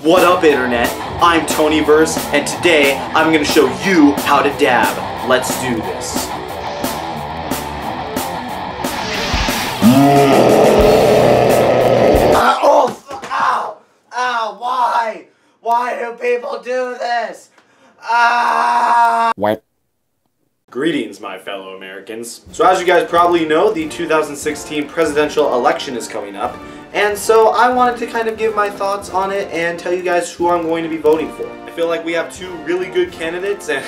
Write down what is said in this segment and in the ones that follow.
What up, Internet? I'm Toniverse, and today I'm gonna show you how to dab. Let's do this. Ow! Why? Why do people do this? What? Greetings, my fellow Americans. So as you guys probably know, the 2016 presidential election is coming up, and so I wanted to kind of give my thoughts on it and tell you guys who I'm going to be voting for. I feel like we have two really good candidates and...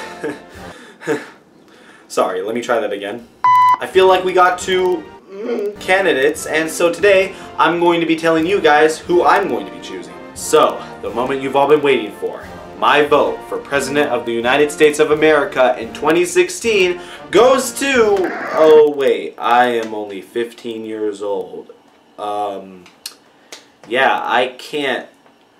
Sorry, let me try that again. I feel like we got two candidates, and so today I'm going to be telling you guys who I'm going to be choosing. So, the moment you've all been waiting for. My vote for President of the United States of America in 2016 goes to... Oh wait, I am only 15 years old. Yeah, I can't...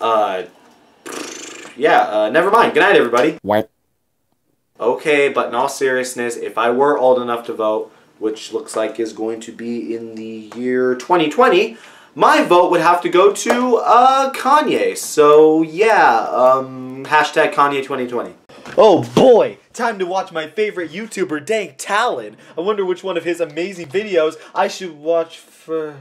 never mind. Good night, everybody. What? Okay, but in all seriousness, if I were old enough to vote, which looks like is going to be in the year 2020... my vote would have to go to, Kanye. So, yeah, hashtag Kanye 2020. Oh boy, time to watch my favorite YouTuber, Dank, Talon. I wonder which one of his amazing videos I should watch for...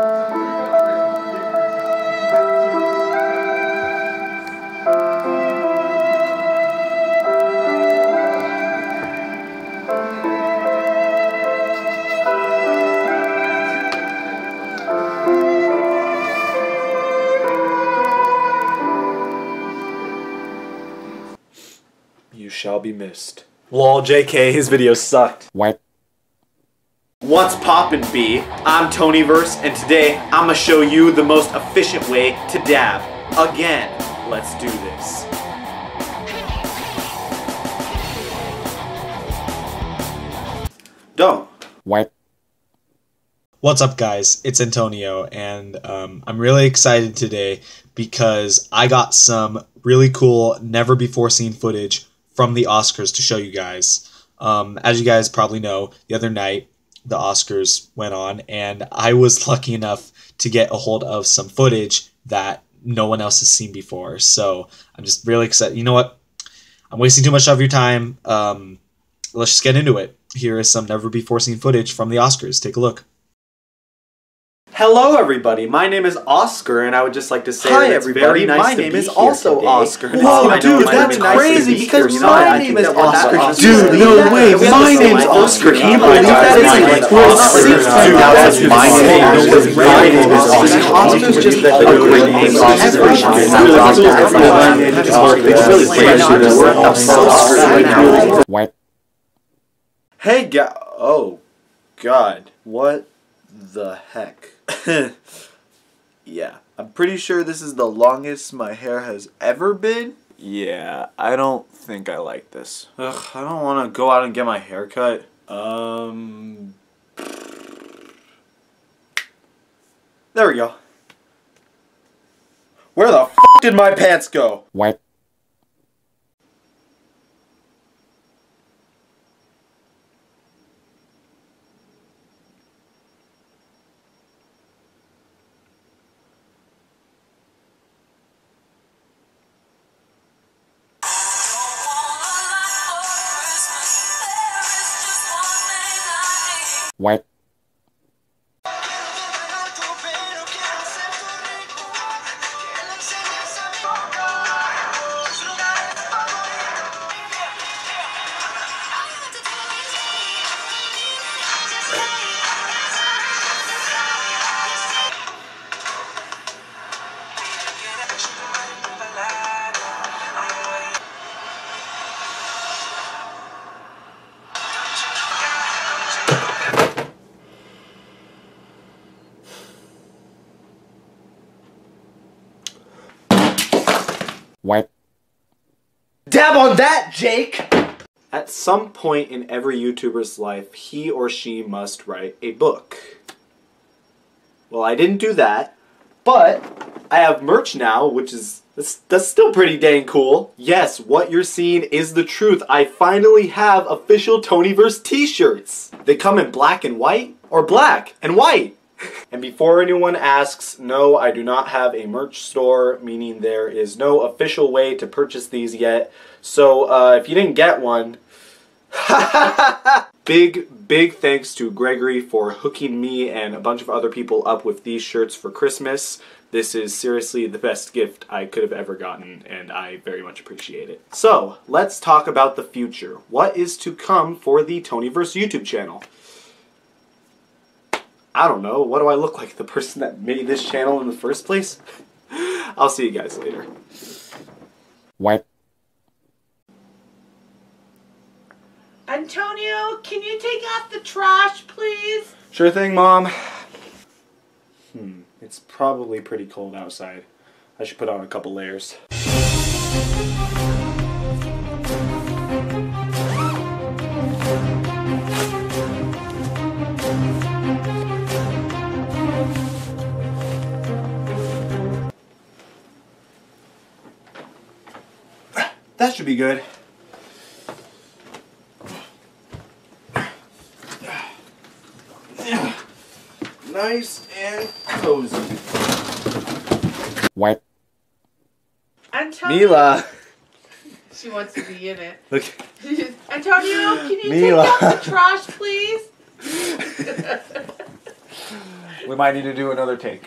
You shall be missed. Lol, JK, his video sucked. What? What's poppin', B? I'm Toniverse, and today I'ma show you the most efficient way to dab. Again, let's do this. Don't. What? What's up, guys? It's Antonio, and I'm really excited today because I got some really cool, never-before-seen footage from the Oscars to show you guys. As you guys probably know, the other night the Oscars went on, and I was lucky enough to get a hold of some footage that no one else has seen before. So I'm just really excited. You know what? I'm wasting too much of your time. Let's just get into it. Here is some never-before-seen footage from the Oscars. Take a look. Hello, everybody. My name is Oscar, and I would just like to say Hi, that it's everybody. very nice My to name be is here also today. Oscar. Whoa, dude, that's crazy because my name is Oscar. Dude, no way. My name's Oscar. Can you believe that? It's like World Series. Dude, that's my name. My name is Oscar. Oscar's just a great name. What? Hey, oh, God. What the heck? Yeah, I'm pretty sure this is the longest my hair has ever been. Yeah, I don't think I like this. Ugh, I don't want to go out and get my hair cut. There we go. Where the f*** did my pants go? What? What? What? Dab on that, Jake! At some point in every YouTuber's life, he or she must write a book. Well, I didn't do that, but I have merch now, which is, that's still pretty dang cool. Yes, what you're seeing is the truth. I finally have official Toniverse t-shirts. They come in black and white, or black and white. And before anyone asks, no, I do not have a merch store, meaning there is no official way to purchase these yet. So if you didn't get one, big thanks to Gregory for hooking me and a bunch of other people up with these shirts for Christmas. This is seriously the best gift I could have ever gotten, and I very much appreciate it. So, let's talk about the future. What is to come for the Toniverse YouTube channel? I don't know. What do I look like? The person that made this channel in the first place? I'll see you guys later. Wipe. Antonio, can you take out the trash, please? Sure thing, Mom. It's probably pretty cold outside. I should put on a couple layers. That should be good. Nice and cozy. Wipe. Antonio. Mila. She wants to be in it. Look. Antonio, can you Mila. take out the trash, please? We might need to do another take.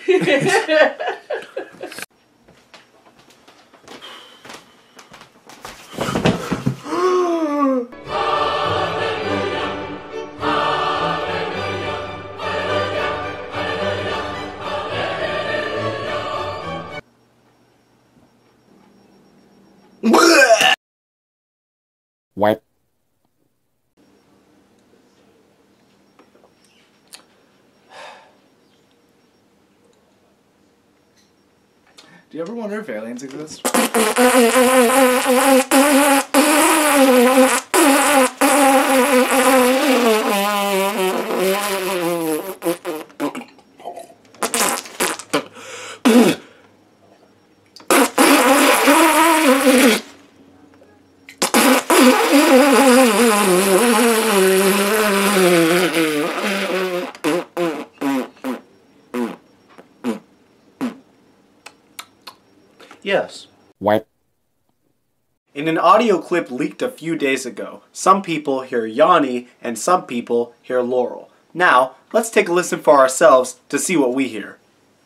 Wipe. Do you ever wonder if aliens exist? Yes. Wipe. In an audio clip leaked a few days ago, some people hear Yanny and some people hear Laurel. Now, let's take a listen for ourselves to see what we hear.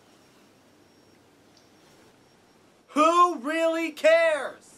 Who really cares?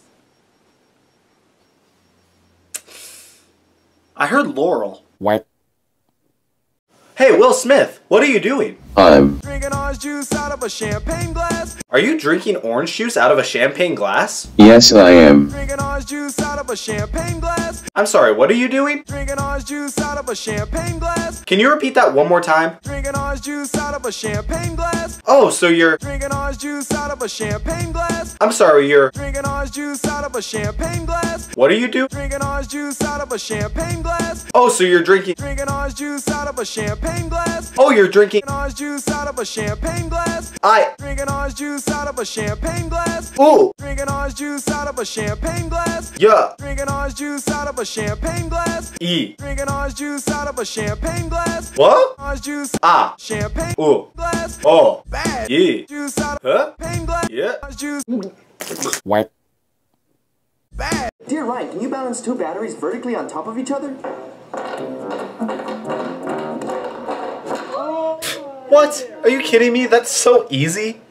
I heard Laurel. Wipe. Hey, Will Smith, what are you doing? I'm Drinking orange juice out of a champagne glass. Are you drinking orange juice out of a champagne glass? Yes, I am. Drinking orange juice out of a champagne glass. I'm sorry, what are you doing? Drinking orange juice out of a champagne glass. Can you repeat that one more time? Drinking orange juice out of a champagne glass. Oh, so you're... Drinking orange juice out of a champagne glass. I'm sorry, you're... Drinking orange juice out of a champagne glass. What do you do? Drinking orange juice out of a champagne glass. Oh, so you're drinking... Drinking orange juice out of a champagne glass. Oh, you're drinking... Drinking orange juice out of a champagne glass. Drinking orange juice out of a champagne glass. Ooh! Drinking orange juice out of a champagne glass. Yeah! Drinking orange juice out of a champagne glass. E. Drinking orange juice out of a champagne glass. What? Orange juice. Ah! Champagne. Ooh! Glass. Oh! Bad. Yeah! Juice out of Huh? champagne glass. Yeah! Orange juice. Wipe. Bad. Dear Ryan, can you balance two batteries vertically on top of each other? What? Are you kidding me? That's so easy.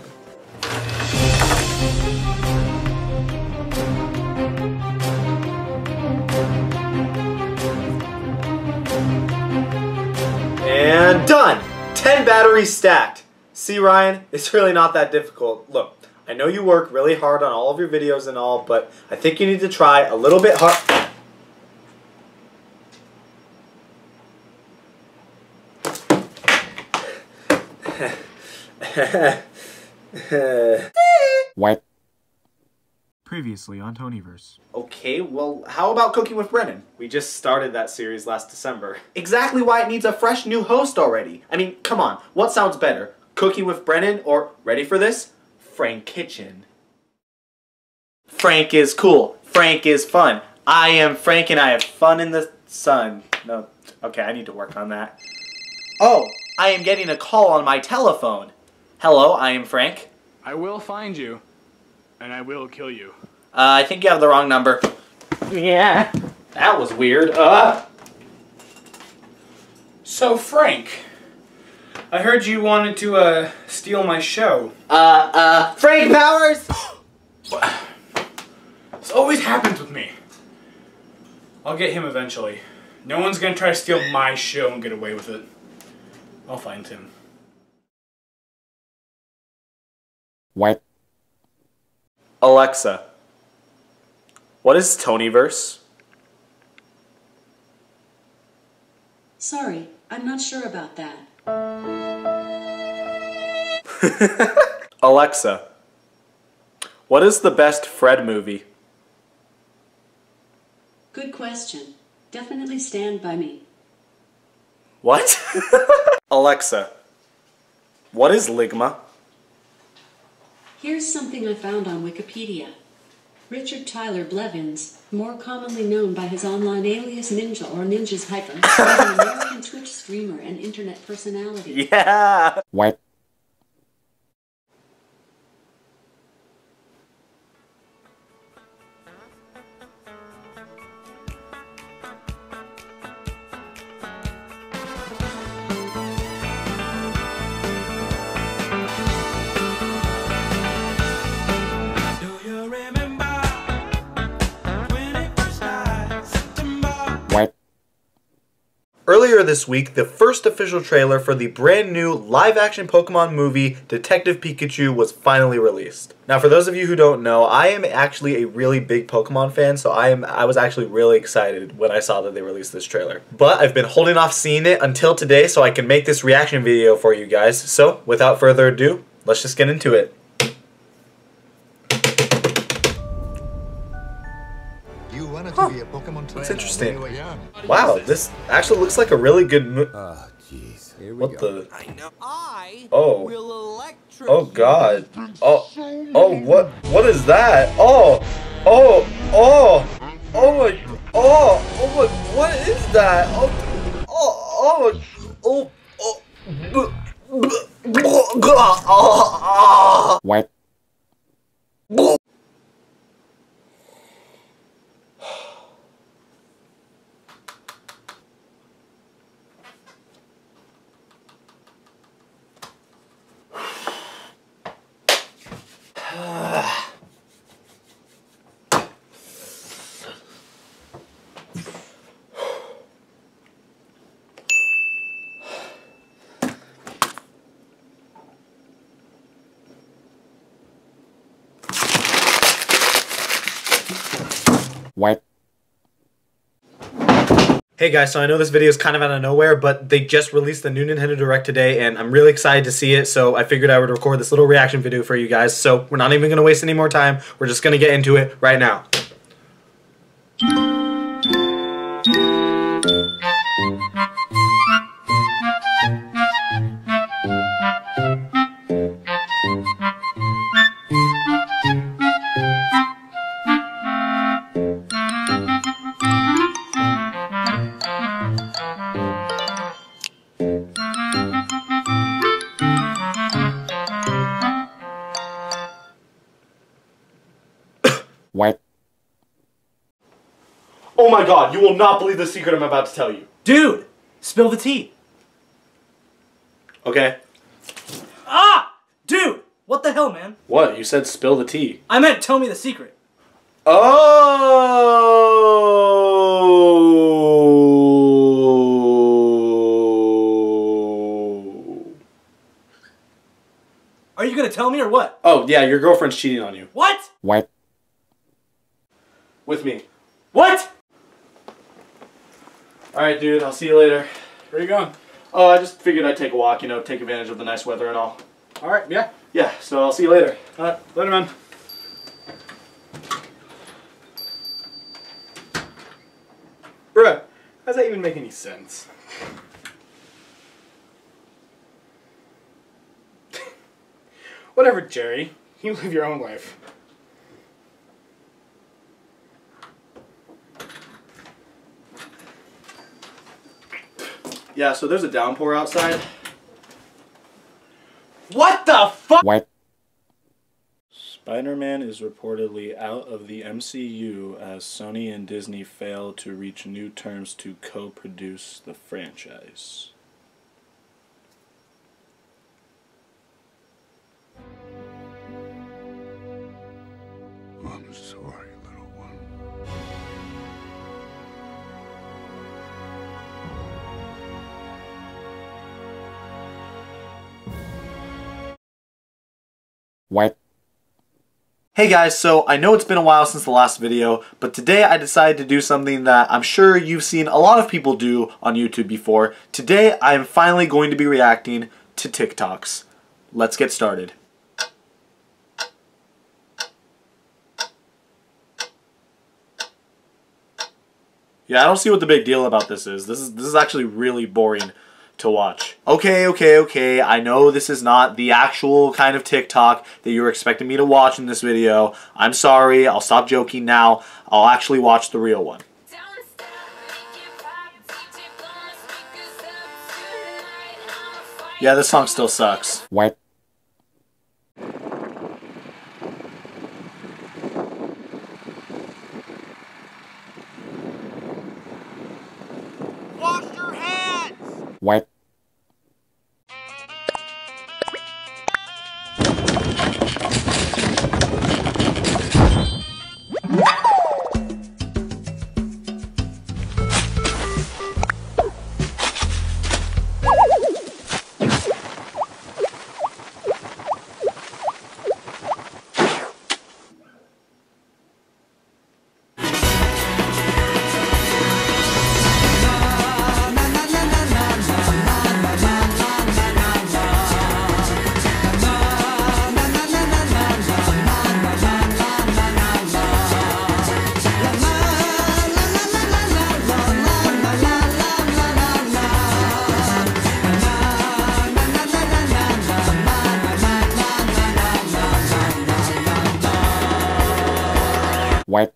And done! 10 batteries stacked. See, Ryan, it's really not that difficult. Look, I know you work really hard on all of your videos and all, but I think you need to try a little bit hard. Wipe. Previously on Toniverse. Okay, well, how about Cooking with Brennan? We just started that series last December. Exactly why it needs a fresh new host already. I mean, come on, what sounds better? Cooking with Brennan or, ready for this? Frank Kitchen. Frank is cool. Frank is fun. I am Frank and I have fun in the sun. No, okay, I need to work on that. Oh, I am getting a call on my telephone. Hello, I am Frank. I will find you, and I will kill you. I think you have the wrong number. Yeah. That was weird. So, Frank, I heard you wanted to, steal my show. Frank Powers! This always happens with me. I'll get him eventually. No one's gonna try to steal my show and get away with it. I'll find him. Wipe. Alexa, what is Toniverse? Sorry, I'm not sure about that. Alexa, what is the best Fred movie? Good question. Definitely Stand By Me. What? Alexa, what is Ligma? Here's something I found on Wikipedia. Richard Tyler Blevins, more commonly known by his online alias Ninja or Ninja's Hyper, is an American Twitch streamer and internet personality. Yeah! Wipe. Wipe. Earlier this week, the first official trailer for the brand new live-action Pokemon movie, Detective Pikachu, was finally released. Now, for those of you who don't know, I am actually a really big Pokemon fan, so I was actually really excited when I saw that they released this trailer. But I've been holding off seeing it until today so I can make this reaction video for you guys. So, without further ado, let's just get into it. That's interesting. Wow, this actually looks like a really good movie. Oh, jeez. Here we What go. the? I know. I Oh. will electrocute. Oh God. Oh, what is that? Oh my, what is that? Wipe. Wipe. Hey guys, so I know this video is kind of out of nowhere, but they just released the new Nintendo Direct today, and I'm really excited to see it, so I figured I would record this little reaction video for you guys. So we're not even going to waste any more time. We're just going to get into it right now. Wipe. Oh my God, you will not believe the secret I'm about to tell you. Dude, spill the tea. Okay. Ah! Dude, what the hell, man? What? You said spill the tea. I meant tell me the secret. Oh. Are you gonna tell me or what? Oh, yeah, your girlfriend's cheating on you. What? Wipe. With me. What? Alright, dude, I'll see you later. Where are you going? Oh, I just figured I'd take a walk, you know, take advantage of the nice weather and all. Alright, yeah. Yeah, so I'll see you later. Alright, later, man. Bruh, how does that even make any sense? Whatever, Jerry. You live your own life. Yeah, so there's a downpour outside. What the fuck? Wipe. Spider-Man is reportedly out of the MCU as Sony and Disney fail to reach new terms to co-produce the franchise. I'm sorry, little one. Wipe. Hey guys, so I know it's been a while since the last video, but today I decided to do something that I'm sure you've seen a lot of people do on YouTube before. Today I am finally going to be reacting to TikToks. Let's get started. Yeah, I don't see what the big deal about this is. This is actually really boring to watch. Okay, I know this is not the actual kind of TikTok that you were expecting me to watch in this video. I'm sorry, I'll stop joking now. I'll actually watch the real one. Yeah, this song still sucks. Wipe. Wash your hands! Wipe. Wipe.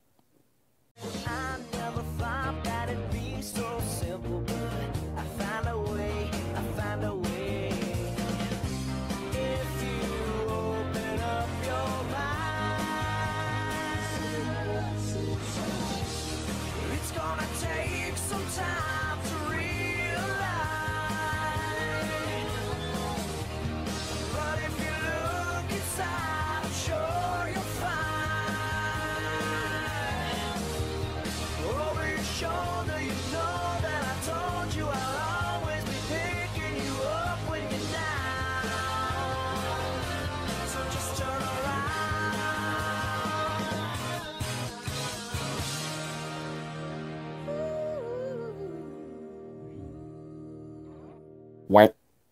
Wipe.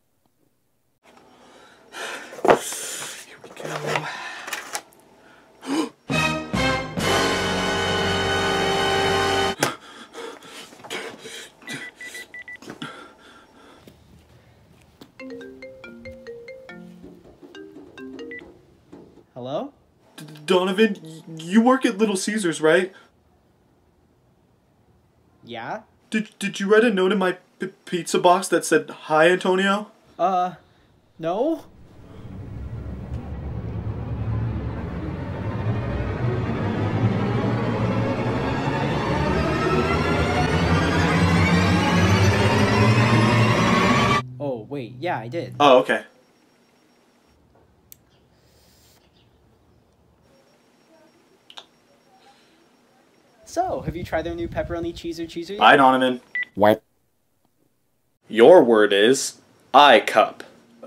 Here we go. Hello? Donovan, you work at Little Caesars, right? Yeah? Did you write a note in my pizza box that said, "Hi, Antonio"? No? Oh, wait, yeah, I did. Oh, okay. So, have you tried their new pepperoni cheeser yet? Bye, Donovan. Wipe. Your word is I-cup.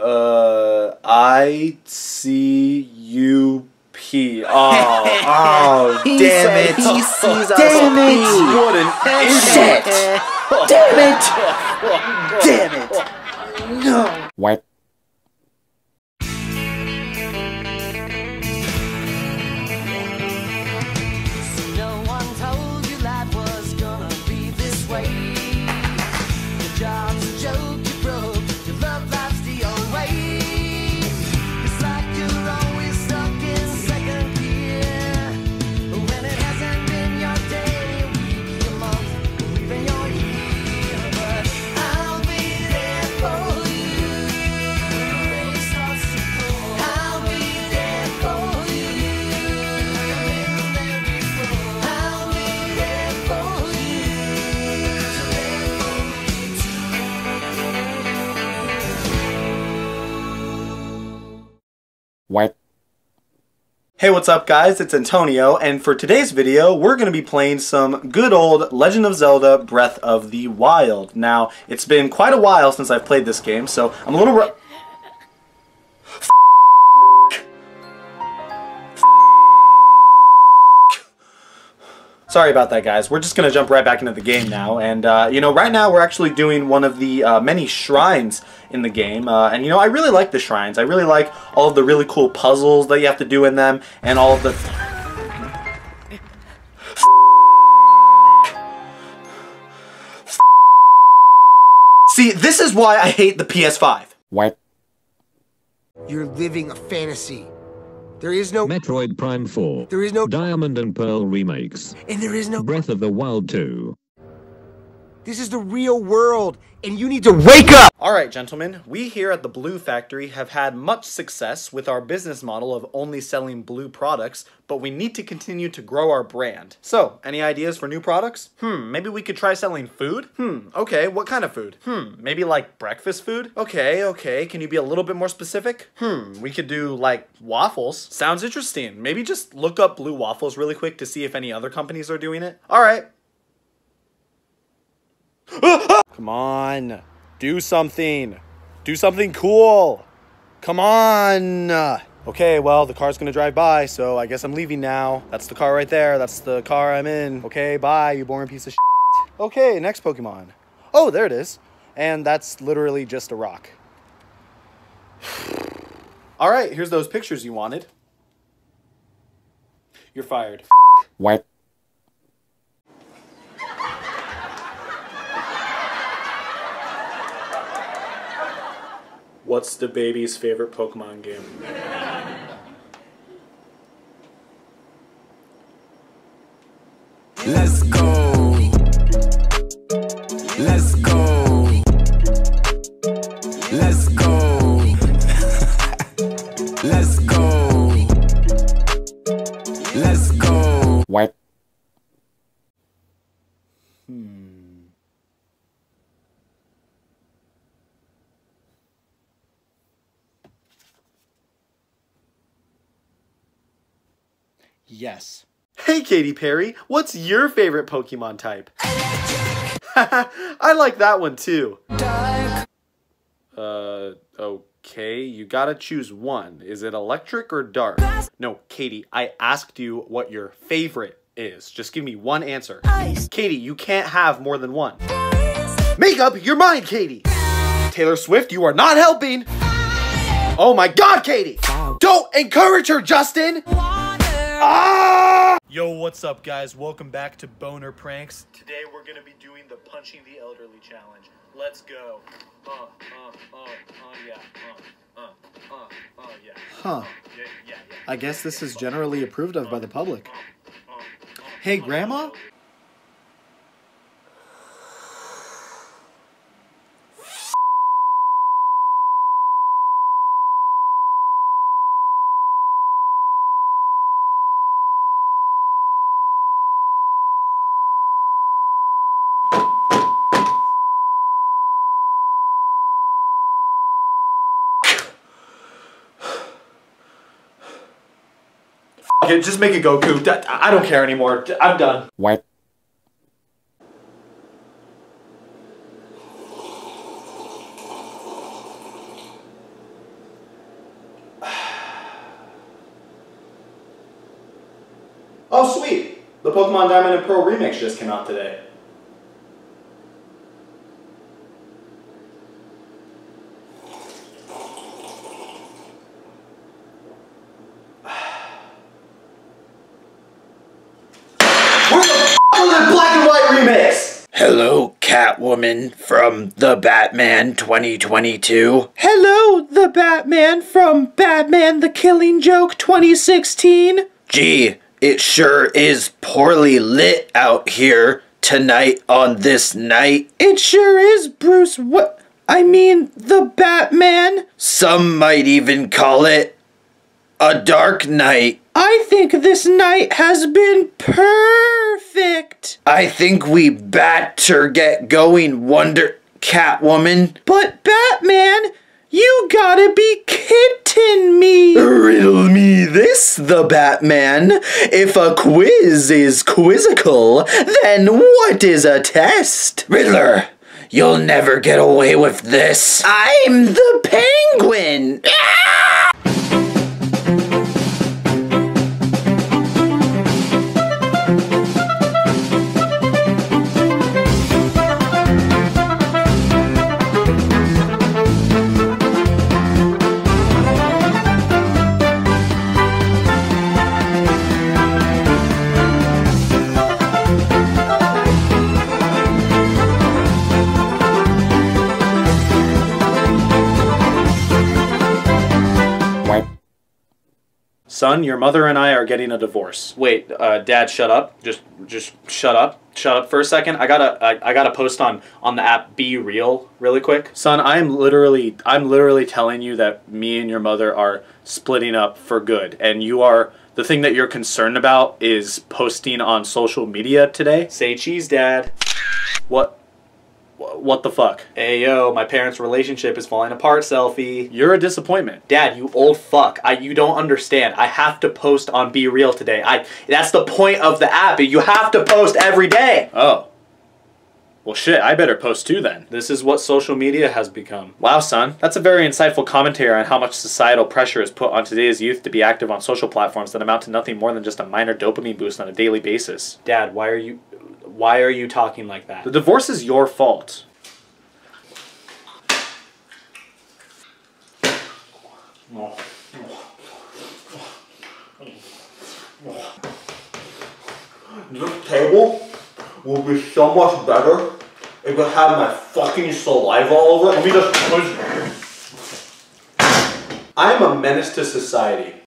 I-C-U-P. Oh, damn it. He sees us. Damn it. What an idiot. Damn it. Damn it. No. Wipe. Hey, what's up guys? It's Antonio, and for today's video, we're going to be playing some good old Legend of Zelda Breath of the Wild. Now, it's been quite a while since I've played this game, so I'm a little Sorry about that, guys. We're just going to jump right back into the game now. And, you know, right now we're actually doing one of the many shrines in the game. And, you know, I really like the shrines. I really like all of the really cool puzzles that you have to do in them. And all of the... See, this is why I hate the PS5. What? You're living a fantasy. There is no Metroid Prime 4. There is no Diamond and Pearl remakes. And there is no Breath of the Wild 2. This is the real world, and you need to wake up! Alright, gentlemen, we here at the Blue Factory have had much success with our business model of only selling blue products, but we need to continue to grow our brand. So, any ideas for new products? Maybe we could try selling food? Okay, what kind of food? Maybe like breakfast food? Okay, can you be a little bit more specific? We could do like waffles. Sounds interesting. Maybe just look up blue waffles really quick to see if any other companies are doing it. Alright. Come on, do something. Do something cool. Come on. Okay, well, the car's gonna drive by, so I guess I'm leaving now. That's the car right there. That's the car I'm in. Okay, bye, you boring piece of shit. Okay, next Pokemon. Oh, there it is. And that's literally just a rock. All right, here's those pictures you wanted. You're fired. What? What's the baby's favorite Pokemon game? Let's go. Let's go. Let's go. Let's go. Let's go. What? Yes. Hey, Katy Perry, what's your favorite Pokemon type? I like that one too. Okay, you gotta choose one. Is it electric or dark? No, Katy, I asked you what your favorite is. Just give me one answer. Katy, you can't have more than one. Makeup, you're mine, Katy. Taylor Swift, you are not helping. Oh my God, Katy. Don't encourage her, Justin. Yo, what's up guys? Welcome back to Boner Pranks. Today we're gonna be doing the Punching the Elderly challenge. Let's go. Yeah. Huh. Yeah. I guess this is generally approved of by the public. Hey, Grandma? Okay, just make it Goku. I don't care anymore. I'm done. What? Oh, sweet. The Pokemon Diamond and Pearl remix just came out today. Black and white remix! Hello, Catwoman from the Batman 2022. Hello, the Batman from Batman the Killing Joke 2016. Gee, it sure is poorly lit out here tonight on this night. It sure is, Bruce. What? I mean, the Batman. Some might even call it a dark night. I think this night has been perfect. I think we better get going, Wonder Catwoman. But Batman, You gotta be kidding me! Riddle me this, the Batman. If a quiz is quizzical, then what is a test? Riddler, you'll never get away with this. I'm the Penguin! Son, your mother and I are getting a divorce. Wait, Dad, shut up. Just shut up. Shut up for a second. I gotta post on the app Be Real really quick. Son, I'm literally telling you that me and your mother are splitting up for good, and the thing that you're concerned about is posting on social media today. Say cheese, Dad. What the fuck? Hey yo, my parents' relationship is falling apart, selfie. You're a disappointment. Dad, you old fuck. You don't understand. I have to post on Be Real today. That's the point of the app. You have to post every day. Oh. Well shit, I better post too then. This is what social media has become. Wow, son. That's a very insightful commentary on how much societal pressure is put on today's youth to be active on social platforms that amount to nothing more than just a minor dopamine boost on a daily basis. Dad, why are you talking like that? The divorce is your fault. This table will be so much better if it had my fucking saliva all over it. I'm a menace to society.